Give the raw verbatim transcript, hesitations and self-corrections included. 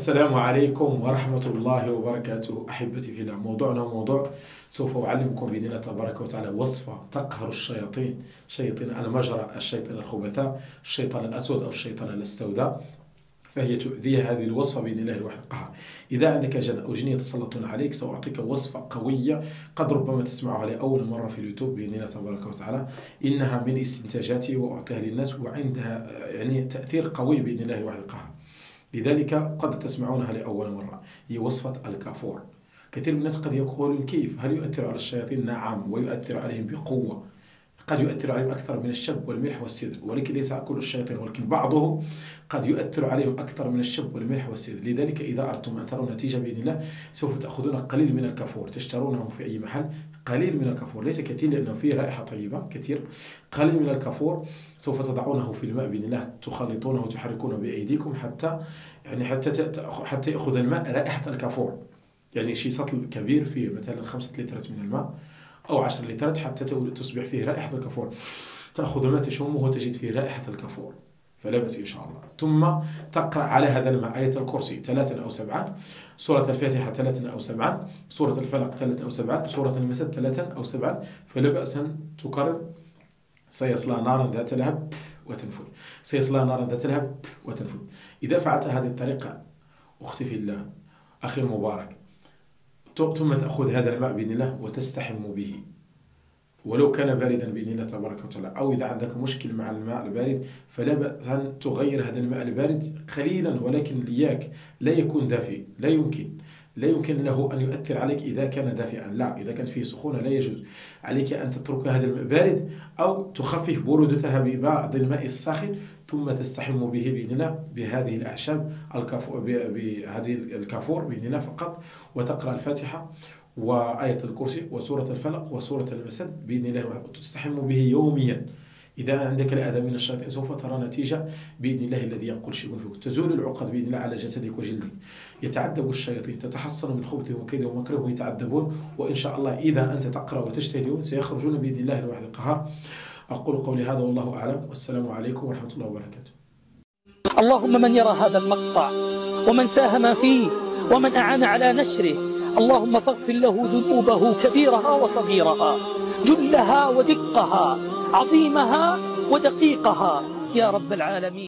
السلام عليكم ورحمة الله وبركاته. أحبتي في الله، موضوعنا موضوع سوف أعلمكم بإذن الله تبارك وتعالى وصفة تقهر الشياطين، شياطين المجرى، الشيطان الخبثاء، الشيطان الأسود أو الشيطان السوداء، فهي تؤذي. هذه الوصفة بإذن الله الواحد القهار. إذا عندك جن أو جن يتسلطون عليك سأعطيك وصفة قوية قد ربما تسمعها لأول مرة في اليوتيوب بإذن الله تبارك وتعالى. إنها من استنتاجاتي وأعطيها للناس وعندها يعني تأثير قوي بإذن الله الواحد القهار، لذلك قد تسمعونها لأول مرة. هي وصفة الكافور. كثير من الناس قد يقولون كيف؟ هل يؤثر على الشياطين؟ نعم، ويؤثر عليهم بقوة. قد يؤثر عليهم أكثر من الشب والملح والسدر، ولكن ليس كل الشياطين، ولكن بعضهم قد يؤثر عليهم أكثر من الشب والملح والسدر. لذلك إذا أردتم أن تروا نتيجة بإذن الله سوف تأخذون قليل من الكافور، تشترونه في أي محل، قليل من الكافور، ليس كثير لأنه فيه رائحة طيبة كثير. قليل من الكافور سوف تضعونه في الماء بإذن الله، تخلطونه وتحركونه بأيديكم حتى يعني حتى حتى يأخذ الماء رائحة الكافور. يعني شيء سطل كبير فيه مثلا خمسة لترات من الماء أو عشر لترات حتى تصبح فيه رائحة الكافور. تأخذ الماء تشمه وتجد فيه رائحة الكافور، فلا بأس إن شاء الله. ثم تقرأ على هذا الماء آية الكرسي ثلاثا أو سبعا، سورة الفاتحة ثلاثا أو سبعا، سورة الفلق ثلاثا أو سبعا، سورة المسد ثلاثا أو سبعا، فلا بأس أن تكرر. سيصلى نارا ذات لهب وتنفذ، سيصلى نارا ذات لهب وتنفذ. إذا فعلت هذه الطريقة أختي في الله، أخي المبارك، ثم تأخذ هذا الماء بإذن الله وتستحم به، ولو كان باردا بإذن الله تبارك وتعالى. أو إذا عندك مشكل مع الماء البارد فلا بأس أن تغير هذا الماء البارد قليلا، ولكن لياك لا يكون دافئ. لا يمكن لا يمكن له أن يؤثر عليك إذا كان دافئا، لا، إذا كان فيه سخونة لا يجوز. عليك أن تترك هذا الماء بارد أو تخفف برودتها ببعض الماء الساخن، ثم تستحم به بإذن الله بهذه الأعشاب الكافور، بهذه الكافور بإذن الله فقط، وتقرأ الفاتحة وآية الكرسي وسورة الفلق وسورة المسد بإذن الله، وتستحم به يوميا. إذا عندك الأذى من الشياطين سوف ترى نتيجة بإذن الله الذي يقول شيء فيك. تزول العقد بإذن الله على جسدك وجلدك. يتعذب الشياطين، تتحصن من خبثهم وكيدهم ومكرهم يتعذبون، وإن شاء الله إذا أنت تقرأ وتجتهدون سيخرجون بإذن الله الواحد القهار. أقول قولي هذا والله أعلم، والسلام عليكم ورحمة الله وبركاته. اللهم من يرى هذا المقطع ومن ساهم فيه ومن أعان على نشره، اللهم فاغفر له ذنوبه كبيرها وصغيرها، جلها ودقها، عظيمها ودقيقها، يا رب العالمين.